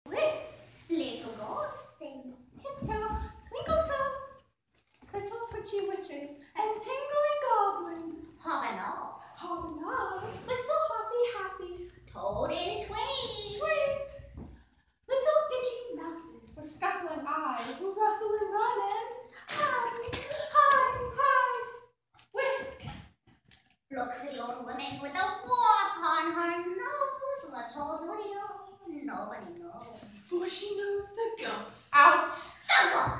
Whist, little gods, sing tiptoe, twinkle toe, little twitchy witches and tingling goblins. Hob and nob, little happy, toad in tweeds, little itchy mouses with scuttling eyes, rustle and run and hide. Whisk. Look for the old woman with the warts on her nose. Little do we know, nobody knows. For she knows the ghost. Out. The ghost.